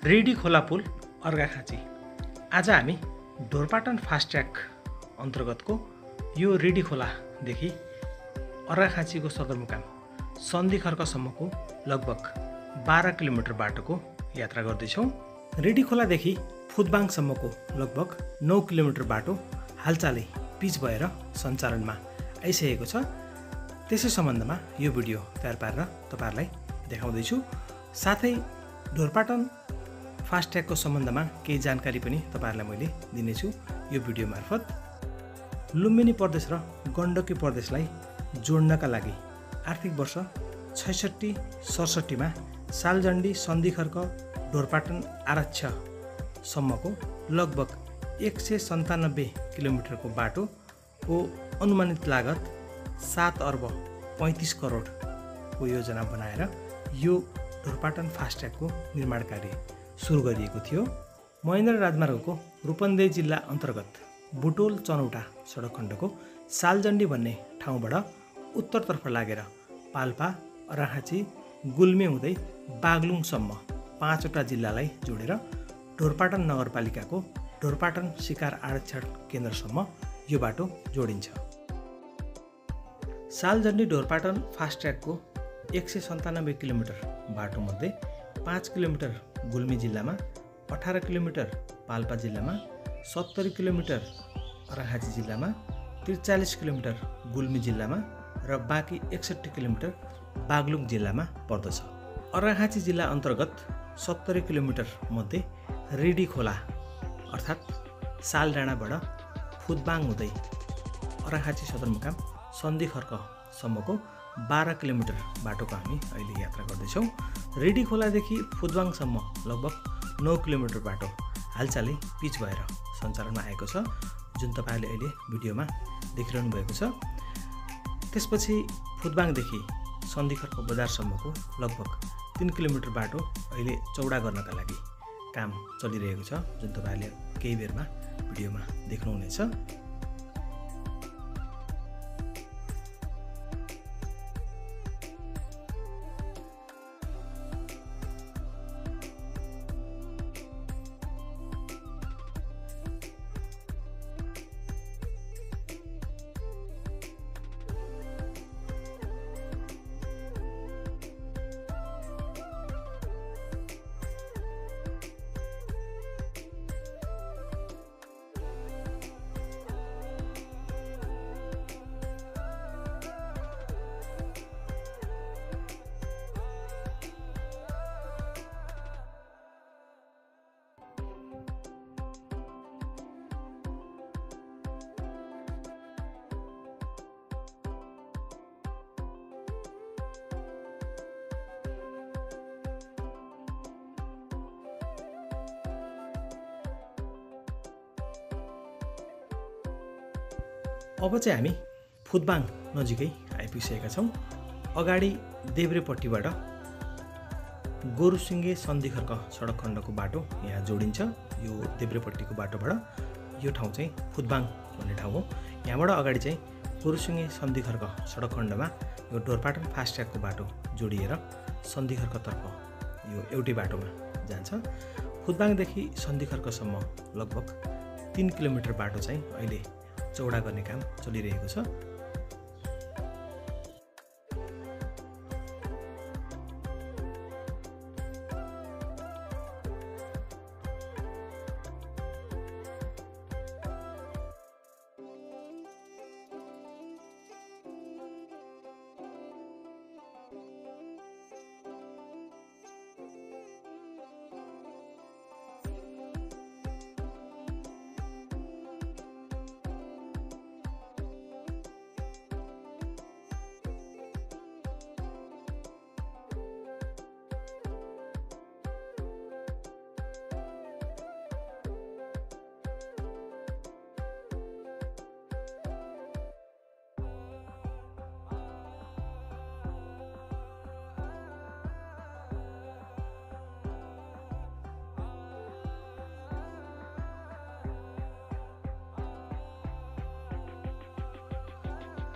Ready खोला पुल अर्घाखाँची। आज हामी ढोरपाटन फास्ट ट्र्याक अन्तर्गतको यो रेडी खोलादेखि अर्घाखाँचीको सदरमुकाम सन्धिखर्कसम्मको लगभग 12 किलोमिटर बाटोको यात्रा गर्दैछौँ। रेडी खोलादेखि फुदबाङसम्मको लगभग 9 किलोमिटर बाटो हालचालै पिच भएर सञ्चालनमा आइसकेको छ। त्यसै सम्बन्धमा यो भिडियो तयार पारेर तपाईहरुलाई देखाउँदैछु। साथै ढोरपाटन फास्ट ट्र्याकको सम्बन्धमा केही जानकारी पनि तपाईहरुलाई मैले दिनेछु यो भिडियो मार्फत। लुम्बिनी प्रदेश र गण्डकी प्रदेशलाई जोड्नका लागि आर्थिक वर्ष 66-67 मा सालजण्डी सन्धिखर्क ढोरपाटन आरक्षसम्मको लगभग 197 किलोमिटरको बाटोको अनुमानित लागत 7 अर्ब 35 करोडको योजना बनाएर यो ढोरपाटन फास्ट ट्र्याकको निर्माण कार्य सुरु गरिएको थियो। महेन्द्र राजमार्गको रूपन्देही जिल्ला अन्तर्गत बुटोल चनौटा सडक खण्डको सालजण्डी भन्ने ठाउँबाट उत्तरतर्फ लागेर पाल्पा, अर्घाखाँची, गुल्मे हुँदै बागलुङसम्म 5 वटा जिल्लालाई जोडेर ढोरपाटन नगरपालिकाको ढोरपाटन शिकार आरक्षण केन्द्रसम्म यो बाटो जोडिन्छ। सालजण्डी ढोरपाटन फास्ट ट्र्याकको 197 किलोमिटर बाटोमध्ये 5 किलोमिटर गुल्मी जिल्लामा, 18 किलोमिटर पाल्पा जिल्लामा, 70 किलोमिटर अर्घाखाँची जिल्लामा, 43 किलोमिटर गुल्मी जिल्लामा र बाँकी 61 किलोमिटर बागलुङ जिल्लामा पर्दछ। अर्घाखाँची जिल्ला अन्तर्गत 70 किलोमिटर मध्ये रेडी खोला अर्थात् सालडाँडाबाट फुदबाङ हुँदै अर्घाखाँची सदरमुकाम सन्धिखर्कसम्मको 12 किलोमिटर बाटोको हामी अहिले यात्रा गर्दैछौँ। रेडी खोलादेखि फुदबाङसम्म लगभग 9 किलोमिटर बाटो हालचालै पिच भएर सञ्चालनमा आएको छ, जुन तपाईहरुले अहिले भिडियोमा देखिरहनु भएको छ। त्यसपछि फुदबाङदेखि सन्धिखर्क बजारसम्मको लगभग 3 किलोमिटर बाटो अहिले चौडा गर्नका लागि काम चलिरहेको छ, जुन तपाईहरुले केही बेरमा भिडियोमा देख्नुहुनेछ। अब चाहिँ हामी फुदबाङ नजिकै आइपुगिसकेका छौँ। अगाडि देब्रेपट्टिबाट गोरुसिङ्गे सन्धिखर्क सडक खण्डको बाटो यहाँ जोडिन्छ। यो देब्रेपट्टिको बाटोबाट यो ठाउँ चाहिँ फुदबाङ भन्ने ठाउँ हो। यहाँबाट अगाडि चाहिँ गोरुसिङ्गे सन्धिखर्क सडक खण्डमा यो ढोरपाटन फास्ट ट्र्याकको बाटो जोडिएर सन्धिखर्कतर्फ यो एउटै बाटोमा जान्छ। फुदबाङदेखि सन्धिखर्कसम्म लगभग 3 किलोमिटर बाटो चाहिँ अहिले चौडा गर्ने काम चलिरहेको छ।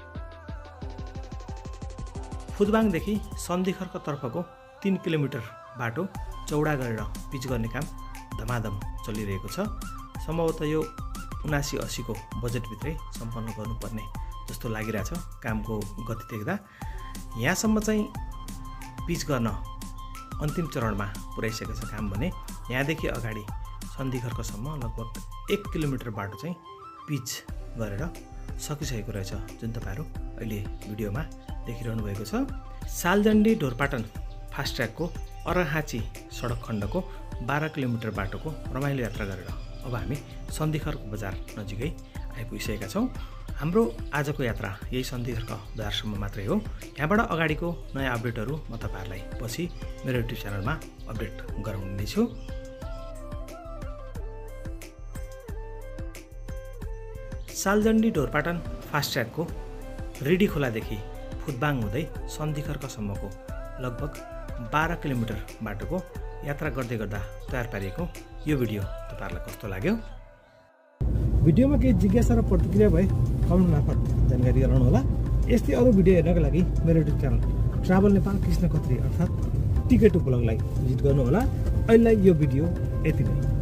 फुदबाङदेखि सन्धिखर्कतर्फको 3 किलोमिटर बाटो चौडा गरेर पिच गर्ने काम धमाधम चलिरहेको छ। सम्भवतः यो 79-80 को बजेटभित्रै सम्पन्न गर्नुपर्ने जस्तो लागिरहेछ कामको गति देख्दा। यहाँसम्म चाहिँ पिच गर्न अन्तिम चरणमा पुर्याइसकेको छ काम भने यहाँदेखि अगाडि सन्धिखर्कसम्म लगभग 1 किलोमिटर बाटो चाहिँ पिच गरेर सकिसकेको रहेछ, जुन तपाईँहरू अहिले भिडियोमा देखिरहनु भएको छ। सालजण्डी ढोरपाटन फास्ट ट्र्याकको अर्घाखाँची सडक खण्डको 12 किलोमिटर बाटोको रमाइलो यात्रा गरेर अब हामी सन्धिखर्क बजार नजिकै आइपुगिसकेका छौँ। हाम्रो आजको यात्रा यही सन्धिखर्क बजारसम्म मात्रै हो। यहाँबाट अगाडिको नयाँ अपडेटहरू म तपाईँहरूलाई पछि मेरो युट्युब च्यानलमा अपडेट गराउनेछु। सालजण्डी ढोरपाटन फास्ट ट्र्याकको रेडी खोलादेखि फुटबाङ हुँदै सन्धिखर्कसम्मको लगभग 12 किलोमिटर बाटोको यात्रा गर्दै गर्दा तयार पारिएको यो भिडियो तपाईँहरूलाई कस्तो लाग्यो? भिडियोमा केही जिज्ञासा र प्रतिक्रिया भए कमेन्ट मार्फत जानकारी गराउनु होला। यस्तै अरू भिडियो हेर्नको लागि मेरो YouTube channel travel Nepal Krishna Khatri अर्थात् टिकट ब्लगलाई भिजिट गर्नुहोला। अहिलेलाई यो भिडियो यति नै।